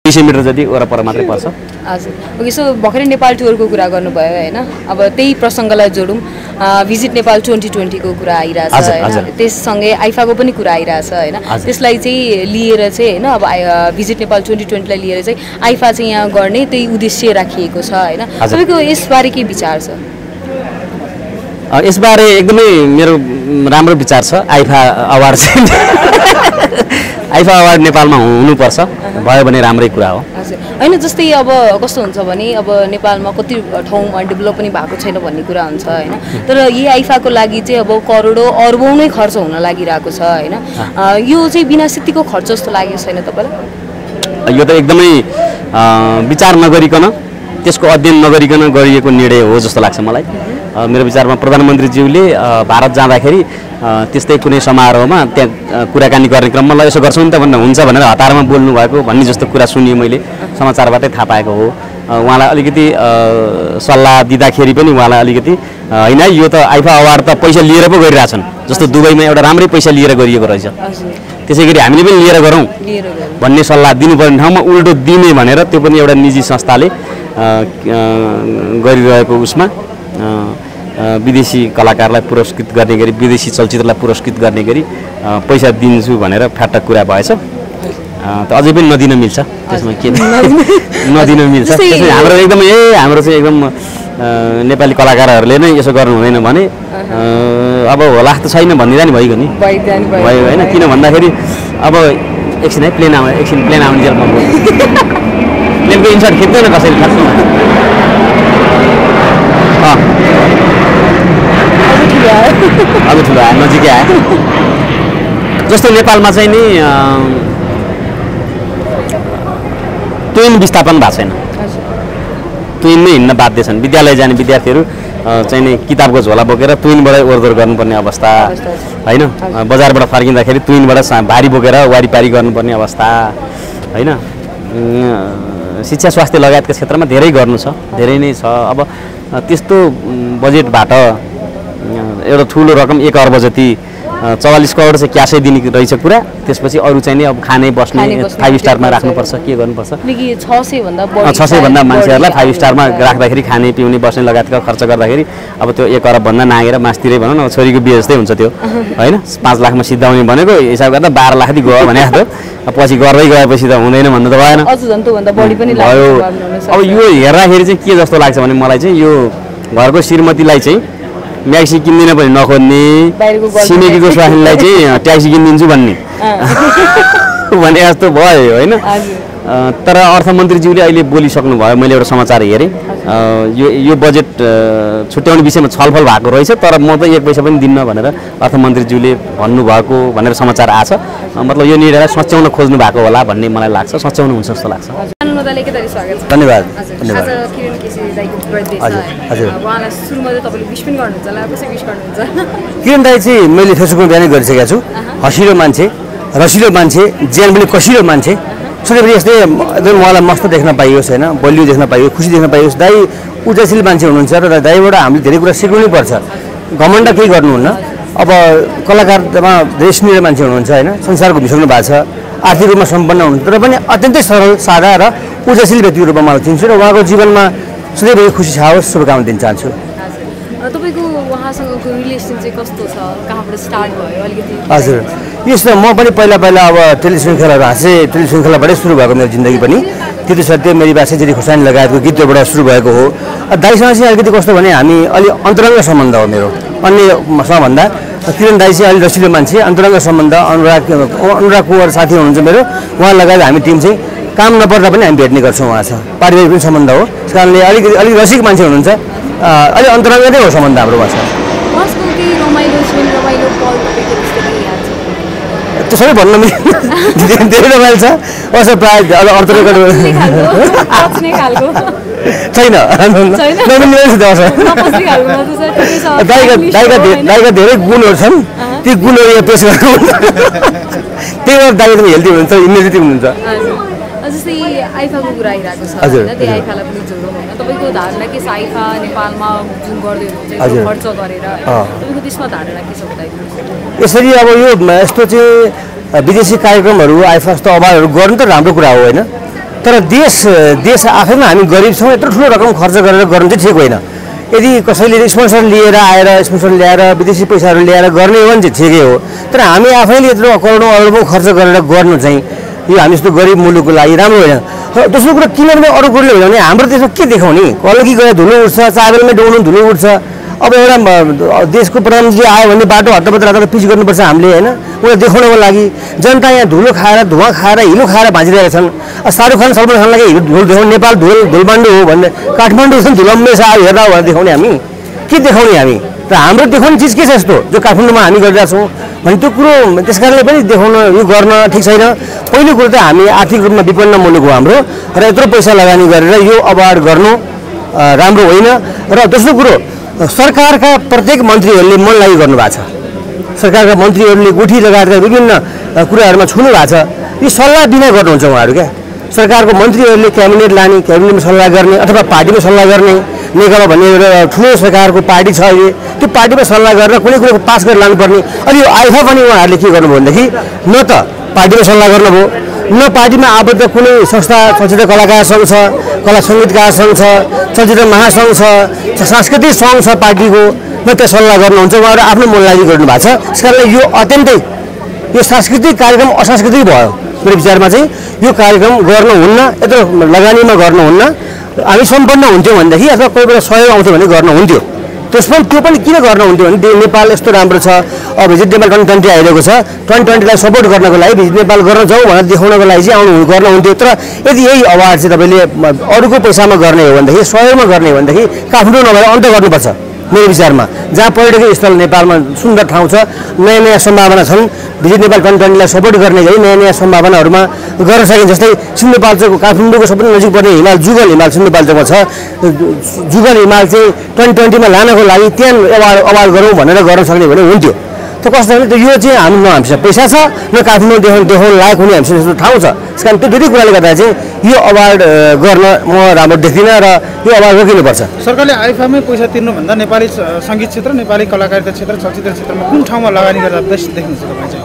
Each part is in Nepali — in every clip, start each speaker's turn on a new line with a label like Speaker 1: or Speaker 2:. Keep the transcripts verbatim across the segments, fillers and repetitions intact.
Speaker 1: दुई सय मिटर जति वरपर मात्रै पर्छ।
Speaker 2: हजुर ओके सो भर्खरै नेपाल टुरको कुरा गर्नुभयो हैन अब त्यही प्रसङ्गलाई जोडौँ भिजिट नेपाल ट्वेन्टी ट्वेन्टी को कुरा आइरहेछ हैन त्यससँगै आइफाको पनि कुरा आइरहेछ हैन त्यसलाई चाहिँ लिएर चाहिँ हैन अब भिजिट नेपाल ट्वेन्टी ट्वेन्टी लाई लिएर चाहिँ आइफा चाहिँ यहाँ गर्ने त्यही उद्देश्य राखिएको छ हैन तपाईको यसबारे के विचार छ?
Speaker 1: यसबारे एकदमै मेरो राम्रो विचार छ। आइफा अवार्ड चाहिँ आइफा अवार्ड नेपालमा हुनुपर्छ भयो भने राम्रै कुरा हो।
Speaker 2: हजुर हैन जस्तै अब कस्तो हुन्छ भने अब नेपालमा कति ठाउँमा डेभलप पनि भएको छैन भन्ने कुरा हुन्छ हैन तर यही आइफाको लागि चाहिँ अब करोडौं अर्बौं नै खर्च हुन लागिरहेको छ हैन यो चाहिँ बिना सित्तीको खर्च जस्तो लागेको छैन तपाईलाई?
Speaker 1: यो त एकदमै विचार नगरिकन त्यसको अध्ययन नगरिकन गरिएको निर्णय हो जस्तो लाग्छ मलाई। मेरो विचारमा प्रधानमन्त्रीज्यूले भारत जाँदाखेरि त्यस्तै कुनै समारोहमा त्यहाँ कुराकानी गर्ने क्रममा ल यसो गर्छौँ नि त भन्ने हुन्छ भनेर हतारमा बोल्नु भएको भन्ने जस्तो कुरा सुनियो मैले समाचारबाटै थाहा पाएको हो। उहाँलाई अलिकति सल्लाह दिँदाखेरि पनि उहाँलाई अलिकति होइन यो त आइफा अवार्ड त पैसा लिएर पो गरिरहेछन् जस्तो दुबईमा एउटा राम्रै पैसा लिएर गरिएको रहेछ त्यसै गरी हामीले पनि लिएर गरौँ भन्ने सल्लाह दिनुपर्ने ठाउँमा उल्टो दिने भनेर त्यो पनि एउटा निजी संस्थाले गरिरहेको उसमा विदेशी कलाकारलाई पुरस्कृत गर्ने गरी विदेशी चलचित्रलाई पुरस्कृत गर्ने गरी पैसा दिन्छु भनेर फ्याट्टा कुरा भएछ त अझै पनि नदिन मिल्छ त्यसमा के नदिन मिल्छ त्यसैले हाम्रो एकदम ए हाम्रो चाहिँ एकदम नेपाली कलाकारहरूले नै यसो गर्नु हुँदैन भने अब होला त छैन भनिदिँदा नि भइगयो नि भयो होइन किन भन्दाखेरि अब एकछिन है प्लेन आउने एकछिन प्लेन आउने जेलमा प्लेनको इन्सर्ट खिच्दैन कसैले खासमा अब ठुलो आयो नजिकै आयो जस्तो नेपालमा चाहिँ नि ट्रेन विस्थापन भएको छैन ट्रेनमै हिँड्न बाध्य छन् विद्यालय जाने विद्यार्थीहरू चाहिँ नि किताबको झोला बोकेर ट्रेनबाट ओहोरदोहोर गर्नुपर्ने अवस्था होइन बजारबाट फर्किँदाखेरि ट्रेनबाट भारी बोकेर वारिपारी गर्नुपर्ने अवस्था होइन शिक्षा स्वास्थ्य लगायतका क्षेत्रमा धेरै गर्नु छ धेरै नै छ। अब त्यस्तो बजेटबाट एउटा ठुलो रकम एक अर्ब जति चौवालीस करोड चाहिँ क्यासै दिने रहेछ कुरा त्यसपछि अरू चाहिँ नि अब खाने बस्ने फाइभ स्टारमा राख्नुपर्छ के गर्नुपर्छ छ सय भन्दा मान्छेहरूलाई फाइभ स्टारमा राख्दाखेरि खाने पिउने बस्ने लगायतका खर्च गर्दाखेरि अब त्यो एक अरबभन्दा नागेर मासतिरै भनौँ न छोरीको बिहे जस्तै हुन्छ त्यो होइन पाँच लाखमा सिद्धाउने भनेको हिसाब गर्दा बाह्र लाख गयो भने जस्तो पछि गर्दै गएपछि त हुँदैन भन्नु त भएन भयो। अब यो हेर्दाखेरि चाहिँ के जस्तो लाग्छ भने मलाई चाहिँ यो घरको श्रीमतीलाई चाहिँ म्याक्सी किन्दिन पनि नखोज्ने छिमेकीको स्वास्नीलाई चाहिँ ट्याक्सी किनिदिन्छु भन्ने भने जस्तो भयो होइन। तर अर्थमन्त्रीज्यूले अहिले बोलिसक्नु भयो मैले एउटा समाचार हेरेँ यो यो बजेट छुट्याउने विषयमा छलफल भएको रहेछ तर म त एक पैसा पनि दिन्न भनेर अर्थमन्त्रीज्यूले भन्नुभएको भनेर समाचार आछ मतलब यो निर्णयलाई सच्याउन खोज्नु भएको होला भन्ने मलाई लाग्छ सच्याउनु हुन्छ जस्तो लाग्छ।
Speaker 3: धन्यवाद। किरण दाई चाहिँ मैले फेसबुकमा बिहानै गरिसकेको छु हँसिलो मान्छे रसिलो मान्छे ज्यान पनि कसिलो मान्छे सोचेपछि यस्तै एकदम उहाँलाई मस्त देख्न पाइयोस् होइन बलियो देख्न पाइयोस् खुसी देख्न पाइयोस्। दाई ऊर्जाशील मान्छे हुनुहुन्छ र दाईबाट हामीले धेरै कुरा सिक्नु नै पर्छ घमण्ड केही गर्नुहुन्न। अब कलाकारमा धेरै सिनियर मान्छे हुनुहुन्छ होइन संसार घुमिसक्नु भएको छ आर्थिक रूपमा सम्पन्न हुनुहुन्छ तर पनि अत्यन्तै सरल सादा र ऊर्जाशील व्यक्तिको रूपमा मलाई चिन्छु र उहाँको जीवनमा सधैँभरि खुसी छ होस् शुभकामना दिन चाहन्छु।
Speaker 2: तपाईको उहाँसँगको रिलेसन चाहिँ कस्तो छ कहाँबाट स्टार्ट भयो अलिकति?
Speaker 3: हजुर यस्तो म पनि पहिला पहिला अब टेलिश्रृङ्खलाहरू हाँसे टेलिश्रृङ्खलाबाटै सुरु भएको मेरो जिन्दगी पनि त्यति सत्य मेरी बासे जेरी खुर्सानी लगायतको गीतबाट सुरु भएको हो। दाइसँग चाहिँ अलिकति कस्तो भने हामी अलि अन्तरङ्ग सम्बन्ध हो मेरो अन्यसँग भन्दा किरण दाइ चाहिँ अलि रसिलो मान्छे अन्तरङ्ग सम्बन्ध अनुराग अनुराग कुवर साथी हुनुहुन्छ मेरो उहाँ लगायत हामी टिम चाहिँ काम नपर्दा पनि हामी भेट्ने गर्छौँ उहाँसँग पारिवारिक पनि सम्बन्ध हो त्यस कारणले अलिकति अलिक रसिक मान्छे हुनुहुन्छ अलि अन्तरङ्ग नै हो सम्बन्ध हाम्रो उहाँसँग। त्यो सबै भन्न मिल्दैन धेरै रमाइलो छ अस प्रायः अन्तरङ्ग छैन दाइका धेरै गुणहरू छन् ती गुणहरू यहाँ पेस गरेको त्यही भएर दाइ एकदम हेल्दी हुनुहुन्छ इम्युनिटी हुनुहुन्छ।
Speaker 2: जस्तै आइफाको कुरा आइरहेको छ होइन त्यही आइफालाई पनि जोडौँ होइन तपाईँको धारणा के छ आइफा नेपालमा जुन गर्दै हुनुहुन्छ खर्च गरेर तपाईँको त्यसमा धारणा के छ बताइदिनुहोस्?
Speaker 3: यसरी अब यो यस्तो चाहिँ विदेशी कार्यक्रमहरू आइफा जस्तो अवार्डहरू गर्नु त राम्रो कुरा हो होइन तर देश देश आफैमा हामी गरिब छौँ, यत्रो ठुलो रकम खर्च गरेर गर्नु चाहिँ ठिक होइन। यदि कसैले स्पोन्सर लिएर आएर स्पोन्सर ल्याएर विदेशी पैसाहरू ल्याएर गर्ने हो भने चाहिँ ठिकै हो, तर हामी आफैले यत्रो करोडौँ अरबौँ खर्च गरेर गर्नु चाहिँ यो हामी जस्तो गरिब मुलुकको लागि राम्रो होइन। र दोस्रो कुरा किनभने अरू कुरोले होइन भने हाम्रो देशमा के देखाउने, कलकी गएर धुलो उठ्छ, चाबेलमै डुब्नु धुलो उठ्छ। अब एउटा देशको प्रधानमन्त्री आयो भने बाटो हत्तपत्त हत्तपत्त पिच गर्नुपर्छ हामीले होइन, उनीहरू देखाउनको लागि। जनता यहाँ धुलो खाएर धुवा खाएर हिलो खाएर भाँचिरहेका छन्। शाहरुख खान सलमान खानलाई धुल देखाउने, नेपाल धुल धुलमाण्डु हो भन्ने, काठमाडौँ धुलम्बे छ हेर्दा भनेर देखाउने हामी के देखाउने हामी? र हाम्रो देखाउने चिज के छ यस्तो जो काठमाडौँमा हामी गरिरहेका छौँ भने त्यो कुरो त्यस कारणले पनि देखाउन यो गर्न ठिक छैन। पहिलो कुरो त हामी आर्थिक रूपमा विपन्न मुलुक हो हाम्रो, र यत्रो पैसा लगानी गरेर यो अवार्ड गर्नु राम्रो होइन। र दोस्रो कुरो सरकारका प्रत्येक मन्त्रीहरूले मन लागि गर्नुभएको छ, सरकारका मन्त्रीहरूले गुठी लगायतका विभिन्न कुराहरूमा छुनु भएको छ। यो सल्लाह बिना गर्नुहुन्छ उहाँहरू क्या। सरकारको मन्त्रीहरूले क्याबिनेट लाने, क्याबिनेटमा सल्लाह गर्ने अथवा पार्टीमा सल्लाह गर्ने, नेकपा भन्ने एउटा ठुलो सरकारको पार्टी छ अहिले, त्यो पार्टीमा सल्लाह गरेर कुनै कुरो पास गरेर लानुपर्ने। अनि यो आइफा पनि उहाँहरूले के गर्नुभयो भनेदेखि न त पार्टीमा सल्लाह गर्नुभयो, न पार्टीमा आबद्ध कुनै संस्था, चलचित्र कलाकार सङ्घ छ, कला सङ्गीतकार सङ्घ छ, चलचित्र महासङ्घ छ, सांस्कृतिक सङ्घ छ पार्टीको, न त्यो सल्लाह गर्नुहुन्छ। उहाँहरू आफ्नो मन लागि गर्नुभएको छ। त्यस कारणले यो अत्यन्तै यो सांस्कृतिक कार्यक्रम असांस्कृतिक भयो मेरो विचारमा चाहिँ। यो कार्यक्रम गर्नुहुन्न, यत्रो लगानीमा गर्नुहुन्न। हामी सम्पन्न हुन्थ्यौँ भनेदेखि अथवा कोही बेला सहयोग आउँथ्यो भने गर्नुहुन्थ्यो। त्यसमा त्यो पनि किन गर्नुहुन्थ्यो भने नेपाल यस्तो राम्रो छ, अब भिजिट नेपाल ट्वेन्टी ट्वेन्टी आइरहेको छ, ट्वेन्टी ट्वेन्टीलाई सपोर्ट गर्नको लागि भिजिट नेपाल गर्न जाउँ भनेर देखाउनको लागि चाहिँ आउनु गर्नुहुन्थ्यो। तर यदि यही अवार्ड चाहिँ तपाईँले अरूको पैसामा गर्ने हो भनेदेखि, सहयोगमा गर्ने हो भनेदेखि काठमाडौँ नभएर अन्त गर्नुपर्छ मेरो विचारमा। जहाँ पर्यटकीय स्थल नेपालमा सुन्दर ठाउँ छ, नयाँ नयाँ सम्भावना छन्, भिजिट नेपाल ट्वेन्टी ट्वेन्टीलाई सपोर्ट गर्ने गरी नयाँ नयाँ सम्भावनाहरूमा गर्न सकिन्छ। जस्तै सिन्धुपाल्चोकको काठमाडौँको सबै नजिक पर्ने हिमाल जुगल हिमाल सिन्धुपाल्चोकमा छ, जुगल हिमाल चाहिँ ट्वेन्टी ट्वेन्टीमा लानको लागि त्यहाँ अवार्ड अवार्ड गरौँ भनेर गर्न सक्ने भने हुन्थ्यो। त कस्तो भने यो चाहिँ हामी न हामीसँग पैसा छ, न काठमाडौँ देखाउनु देखाउनु लायक हुने हामीसँग यस्तो ठाउँ छ। त्यस कारण त्यो दुईटै कुराले गर्दा चाहिँ यो अवार्ड गर्न म राम्रो देख्दिनँ र यो अवार्ड रोकिनुपर्छ।
Speaker 4: सरकारले आइफामै पैसा तिर्नुभन्दा नेपाली सङ्गीत क्षेत्र, नेपाली कलाकारिता क्षेत्र, चलचित्र क्षेत्रमा कुन ठाउँमा लगानी गर्दा बेस्ट देख्नुहुन्छ तपाईँ चाहिँ?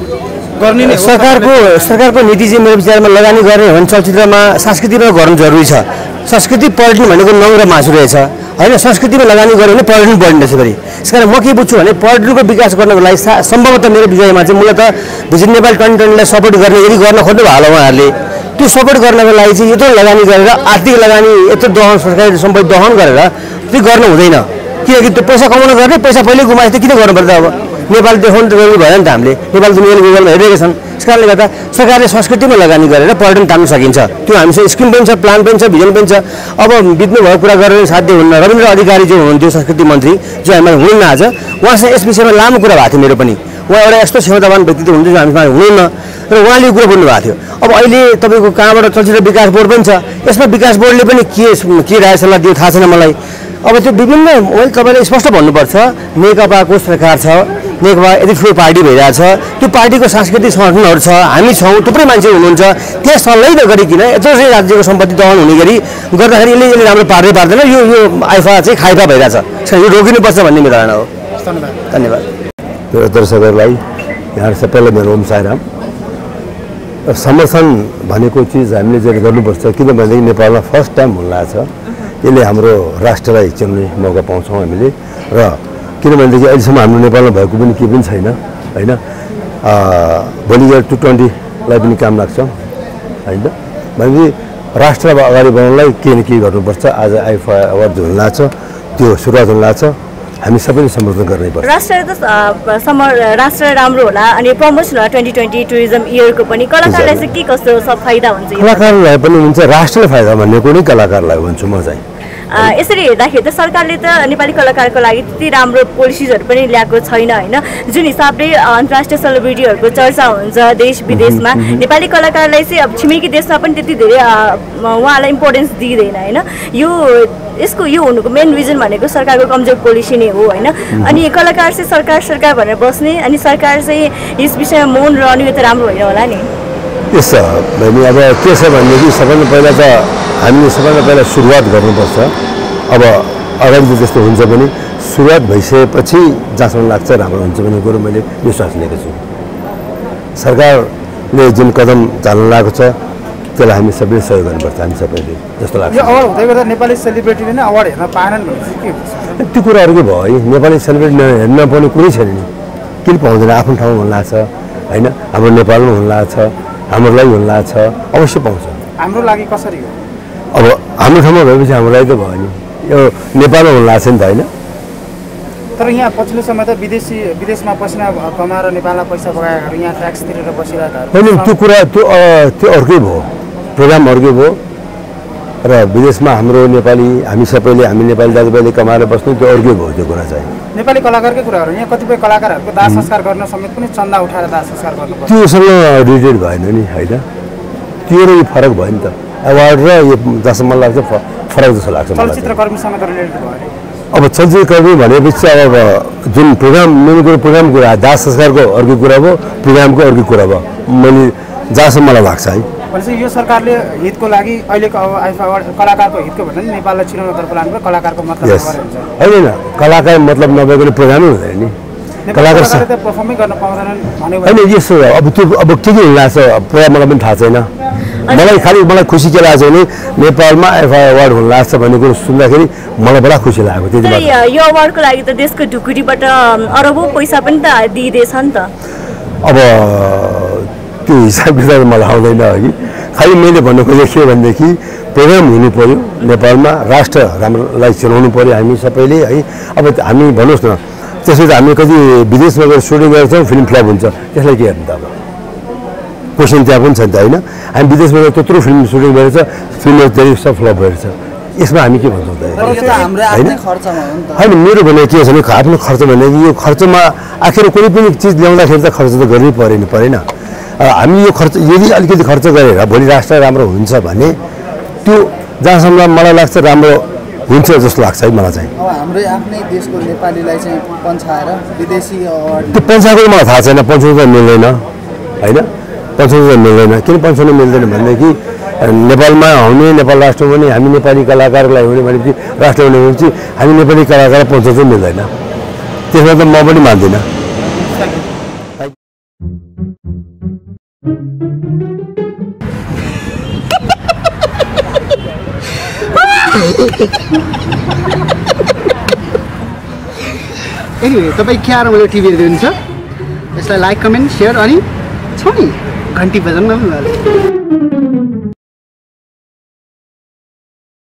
Speaker 4: गर्ने नै
Speaker 3: सरकारको सरकारको नीति चाहिँ मेरो विचारमा लगानी गर्ने हो भने चलचित्रमा, संस्कृतिमा गर्नु जरुरी छ। संस्कृति पर्यटन भनेको नङ र मासु रहेछ होइन, संस्कृतिमा लगानी गऱ्यो भने पर्यटन बढ्ने रहेछ फेरि। त्यस कारण म के बुझ्छु भने पर्यटनको विकास गर्नको लागि सम्भवतः मेरो विषयमा चाहिँ मूलतः भिजिट नेपाल ट्वेन्टी ट्वेन्टीलाई सपोर्ट गर्ने यदि गर्न खोज्नु भयो होला उहाँहरूले, त्यो सपोर्ट गर्नको लागि चाहिँ यत्रो लगानी गरेर आर्थिक लगानी यत्रो दहन सरकारी सम्पत्ति दहन गरेर त्यो गर्नु हुँदैन। किनकि त्यो पैसा कमाउनु गर्ने पैसा पहिल्यै गुमाएछ, किन गर्नु पर्छ? अब नेपाल देखाउनु त जरुरी भएन नि त, हामीले नेपाल दुनियाँले गुगलमा हेरिरहेका छन्। त्यस कारणले गर्दा सरकारले संस्कृतिमा लगानी गरेर पर्यटन तान्नु सकिन्छ। त्यो हामीसँग स्किम पनि छ, प्लान पनि छ, भिजन पनि छ। अब बित्नु भएको कुरा गरेर साध्य हुन्न। रविन्द्र अधिकारी जो हुनुहुन्थ्यो संस्कृति मन्त्री, जो हामीमा हुनुहुन्न आज, उहाँसँग यस विषयमा लामो कुरा भएको थियो मेरो पनि। उहाँ एउटा यस्तो क्षमतावान व्यक्तित्व हुनुहुन्थ्यो जो हामीसँग हुनुहुन्न र उहाँले यो कुरा बोल्नु भएको थियो। अब अहिले तपाईँको कहाँबाट चलचित्र विकास बोर्ड पनि छ, यसमा विकास बोर्डले पनि के के राय सल्लाह दियो थाहा छैन मलाई। अब त्यो विभिन्न मैले तपाईँले स्पष्ट भन्नुपर्छ, नेकपाको सरकार छ, नेकपा यति ठुलो पार्टी भइरहेछ, त्यो पार्टीको सांस्कृतिक सङ्गठनहरू छ, हामी छौँ, थुप्रै मान्छे हुनुहुन्छ, त्यहाँ सल्लाह नगरिकन यत्रो चाहिँ राज्यको सम्पत्ति दहन हुने गरी गर्दाखेरि यसले यसले राम्रो पार्दै पार्दैन। यो यो आइफा चाहिँ खाइफा भइरहेछ, यो रोकिनुपर्छ भन्ने मेरो धारणा हो।
Speaker 4: धन्यवाद
Speaker 3: धन्यवाद
Speaker 5: मेरो दर्शकहरूलाई, यहाँ सबैलाई मेरो ओम साईराम। समर्थन भनेको चिज हामीले चाहिँ गर्नुपर्छ, किनभनेदेखि नेपालमा फर्स्ट टाइम हुन लागेको छ। यसले हाम्रो राष्ट्रलाई चिन्ने मौका पाउँछौँ हामीले। र किनभनेदेखि अहिलेसम्म हाम्रो नेपालमा भएको पनि केही पनि छैन होइन। भोलि गएर टु ट्वेन्टीलाई पनि काम लाग्छ होइन। भनेपछि राष्ट्र अगाडि बढाउनलाई केही न केही गर्नुपर्छ। आज आइफा अवार्ड हुन लाग्छ, त्यो सुरुवात हुन लाग्छ, हामी सबैले समर्थन गर्नुपर्छ।
Speaker 6: राष्ट्र त समर राष्ट्र राम्रो होला अनि प्रमोसन होला ट्वेन्टी ट्वेन्टी टुरिज्म इयरको पनि कलाकारलाई चाहिँ के कस्तो सब फाइदा हुन्छ?
Speaker 5: कलाकारलाई पनि हुन्छ, राष्ट्रलाई फाइदा भन्ने कुनै कलाकारलाई भन्छु म चाहिँ।
Speaker 6: यसरी हेर्दाखेरि त सरकारले त नेपाली कलाकारको लागि त्यति राम्रो पोलिसिजहरू पनि ल्याएको छैन होइन। जुन हिसाबले अन्तर्राष्ट्रिय सेलिब्रिटीहरूको चर्चा हुन्छ देश विदेशमा, नेपाली कलाकारलाई चाहिँ अब छिमेकी देशमा पनि त्यति धेरै उहाँलाई इम्पोर्टेन्स दिइँदैन होइन। यो यसको यो हुनुको मेन रिजन भनेको सरकारको कमजोर पोलिसी नै हो होइन। अनि कलाकार चाहिँ सरकार सरकार भनेर बस्ने अनि सरकार चाहिँ यस विषयमा मौन रहनु यो त राम्रो होइन होला नि।
Speaker 5: यस बहिनी, अब के छ भनेदेखि सबैभन्दा पहिला त हामीले सबैभन्दा पहिला सुरुवात गर्नुपर्छ। अब अगाडि त त्यस्तो हुन्छ भने सुरुवात भइसकेपछि जहाँसम्म लाग्छ राम्रो हुन्छ भन्ने कुरो मैले विश्वास लिएको छु। सरकारले जुन कदम चाल्न लागेको छ त्यसलाई हामी सबैले सहयोग गर्नुपर्छ हामी सबैले जस्तो लाग्छ
Speaker 4: यो अवार्ड हुँदै गर्दा नेपाली सेलिब्रिटीले नै अवार्ड हेर्न पाएनन् भनेपछि के हुन्छ
Speaker 5: त्यो कुरा अर्कै भयो है नेपाली सेलिब्रेटी हेर्न पाउने कुरै छैन नि किन पाउँदैन आफ्नो ठाउँमा हुन लाग्छ होइन हाम्रो नेपालमा हुन लाग्छ हाम्रो लागि हुन लाग्छ अवश्य पाउँछ
Speaker 4: हाम्रो लागि कसरी हो
Speaker 5: अब हाम्रो ठाउँमा भएपछि हाम्रो लागि त भयो नि यो नेपालमा हुन लाग्छ नि त होइन
Speaker 4: तर यहाँ पछिल्लो समय त विदेशी विदेशमा पसिना कमाएर नेपालमा पैसा बगाएकाहरू यहाँ ट्याक्स तिरेर बसिरहेकाहरू
Speaker 5: होइन त्यो कुरा त्यो त्यो अर्कै भयो प्रोग्राम अर्कै भयो र विदेशमा हाम्रो नेपाली हामी सबैले हामी नेपाली दाजुभाइले कमाएर बस्नु त्यो अर्कै भयो त्यो कुरा चाहिँ
Speaker 4: नेपाली कलाकारकै कुराहरू यहाँ कतिपय कलाकारहरूको दाह संस्कार गर्न समेत पनि चन्दा उठाएर दाह संस्कार गर्नुपर्छ
Speaker 5: त्योसँग रिलेटेड भएन नि होइन त्यो र यो फरक भयो नि त अवार्ड र यो जस्तो मलाई लाग्छ फरक जस्तो लाग्छ
Speaker 4: चलचित्रकर्मीसँग त रिलेटेड भयो
Speaker 5: अब चलचित्रकर्मी भनेपछि अब जुन प्रोग्राम मेरो कुरो प्रोग्रामको कुरा दाह संस्कारको अर्को कुरा भयो प्रोग्रामको अर्को कुरा भयो मैले जहाँसम्म मलाई लाग्छ है
Speaker 4: भनेपछि यो सरकारले हितको लागि अहिलेको अब आइफा अवार्ड कलाकारको हितको भन्दा नि नेपाललाई चिनाउनतर्फ लानु कलाकारको मतलब
Speaker 5: होइन कलाकार मतलब नभएको प्रोग्रामै हुँदैन नि कलाकार
Speaker 4: पर्फर्मै गर्न पाउँदैनन्
Speaker 5: होइन यस्तो अब त्यो अब के के लाग्छ पुरा मलाई पनि थाहा छैन मलाई खालि मलाई खुसी के लाग्छ भने नेपालमा एफआई अवार्ड हुन लाग्छ भन्ने कुरो सुन्दाखेरि मलाई बडा खुसी लागेको त्यति
Speaker 6: यो अवार्डको लागि त देशको ढुकुरीबाट अरबौँ पैसा पनि त दिइदिएछ नि त
Speaker 5: अब त्यो हिसाब किताब मलाई आउँदैन अघि खालि मैले भन्नु खोजेको के भनेदेखि प्रोग्राम हुनु पऱ्यो नेपालमा राष्ट्र राम्रोलाई चिनाउनु पऱ्यो हामी सबैले है अब हामी भन्नुहोस् न त्यसो त हामी कति विदेशमा गएर सुटिङ गर्छौँ फिल्म फ्लप हुन्छ त्यसलाई के हेर्नु त अब क्वेसन त्यहाँ पनि छ नि त होइन हामी विदेशमा गएर त्यत्रो फिल्म सुटिङ गरेर फिल्महरू धेरै सब फ्लप भएर छ यसमा हामी के भन्छौँ त होइन मेरो भने के छ भने आफ्नो खर्च भनेको यो खर्चमा आखिर कुनै पनि चिज ल्याउँदाखेरि त खर्च त गर्नै परेन परेन हामी यो खर्च यदि अलिकति खर्च गरेर भोलि राष्ट्र राम्रो हुन्छ भने त्यो जहाँसम्म मलाई लाग्छ राम्रो हुन्छ जस्तो लाग्छ है मलाई चाहिँ
Speaker 4: हाम्रै आफ्नै देशको नेपालीलाई चाहिँ पन्छाएर विदेशी अवार्ड
Speaker 5: त्यो पन्छाएको मलाई थाहा छैन पन्छाउनु त मिल्दैन होइन पन्छाउनु त मिल्दैन किन पन्छाउनु मिल्दैन भनेदेखि नेपालमा हुने नेपाल राष्ट्रमा पनि हामी नेपाली कलाकारलाई हुने भनेपछि राष्ट्र हुने भनेपछि हामी नेपाली कलाकारलाई पन्छाउनु मिल्दैन त्यसमा त म पनि मान्दिनँ
Speaker 7: एनिवे तपाईँ के आएर मैले टिभी हेरिदिनुहुन्छ यसलाई लाइक कमेन्ट सेयर अनि छ नि घन्टी बजाउनु न